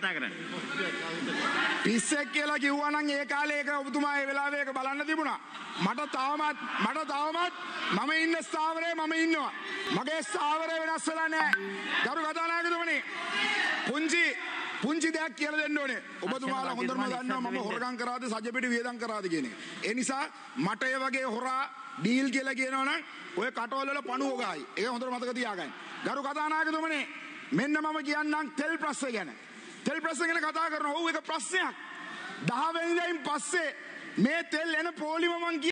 කතා කරන්නේ. පිස්සෙක් කියලා කිව්වා නම් ඒ කාලේ ඒක ඔබතුමා ඒ වෙලාවේ ඒක බලන්න තිබුණා. මට තාමත් මම ඉන්න ස්ථාවරේ මම ඉන්නවා. මගේ ස්ථාවරය වෙනස් වෙලා නැහැ. ගරු කතානායකතුමනි පුංචි දෙයක් කියලා දෙන්න ඕනේ. ඔබතුමාලා හොඳටම දන්නවා මම හොරගම් කරාද සජපිටි වියදම් කරාද කියන එක. ඒ නිසා මට ඒ වගේ හොරා ඩීල් කියලා කියනවනම් ඔය කටවල වල පණුව ගායි. ඒක හොඳට මතක තියාගන්න. ගරු කතානායකතුමනි මෙන්න මම කියන්නම් තෙල් ප්‍රශ්නේ ගැන. තෙල් ප්‍රශ්නේ ගැන කතා කරනවා. ඔව් ඒක ප්‍රශ්නයක්. 10 වෙනිදායින් පස්සේ මේ තෙල් එන පොලිම මං